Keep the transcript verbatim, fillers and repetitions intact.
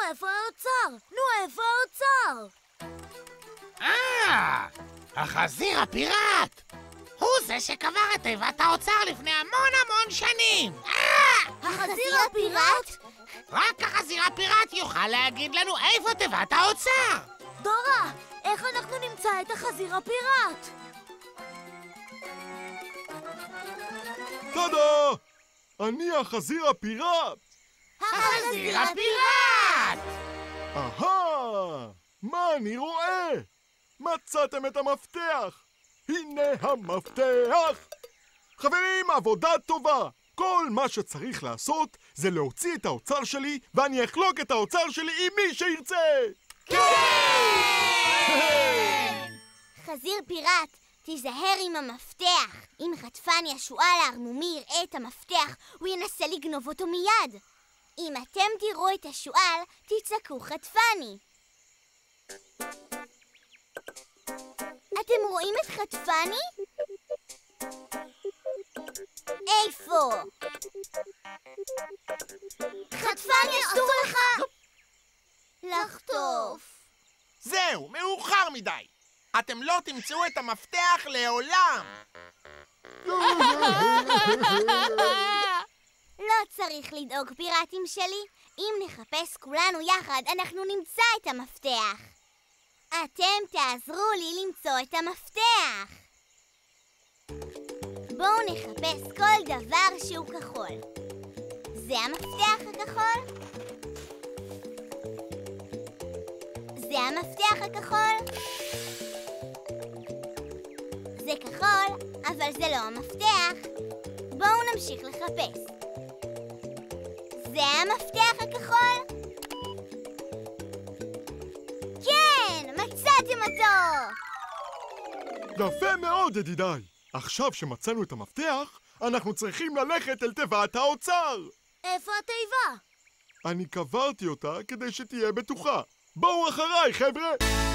איפה האוצר? נו, איפה האוצר? אה, החזיר הפיראט! הוא זה שקבר את תיבת האוצר לפני המון המון שנים! אה! החזיר הפיראט? רק החזיר הפיראט יוכל להגיד לנו איפה תיבת האוצר! דורה, איך אנחנו נמצא את החזיר הפיראט? תודה! אני החזיר הפיראט! החזיר הפיראט! אהה! מה אני רואה? מצאתם את המפתח! הנה המפתח! חברים, עבודה טובה! כל מה שצריך לעשות זה להוציא את האוצר שלי ואני אחלוק את האוצר שלי עם מי שירצה! כן! חזיר פיראט, תיזהר עם המפתח. אם חטפני השועל הערמומי יראה את המפתח, הוא ינסה לגנוב אותו מיד. אם אתם תראו את השועל, תצעקו חטפני. אתם רואים את חטפני? איפה? חטפני, אסור לך לחטוף. זהו, מאוחר מדי! אתם לא תמצאו את המפתח לעולם! לא צריך לדאוג, פיראטים שלי. אם נחפש כולנו יחד, אנחנו נמצא את המפתח. אתם תעזרו לי למצוא את המפתח. בואו נחפש כל דבר שהוא כחול. זה המפתח הכחול? זה המפתח הכחול? זה כחול, אבל זה לא המפתח. בואו נמשיך לחפש. זה המפתח הכחול? כן, מצאתם אותו! יפה מאוד, ידידיי. עכשיו שמצאנו את המפתח, אנחנו צריכים ללכת אל תיבת האוצר. איפה התיבה? אני קברתי אותה כדי שתהיה בטוחה. בואו אחריי, חבר'ה!